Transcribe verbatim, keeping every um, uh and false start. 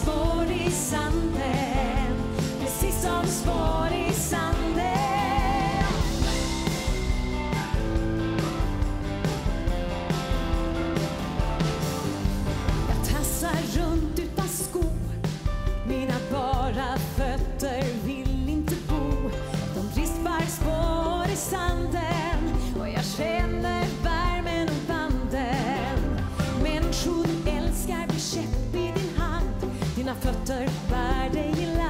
spår i sanden, precis som spår i sanden. Jag tassar runt utan skor, mina bara fötter vill inte bo. De rispar spår i sanden och jag känner värmen och banden. Människor älskar blir käpp i din hand, dina fötter bär dig i land.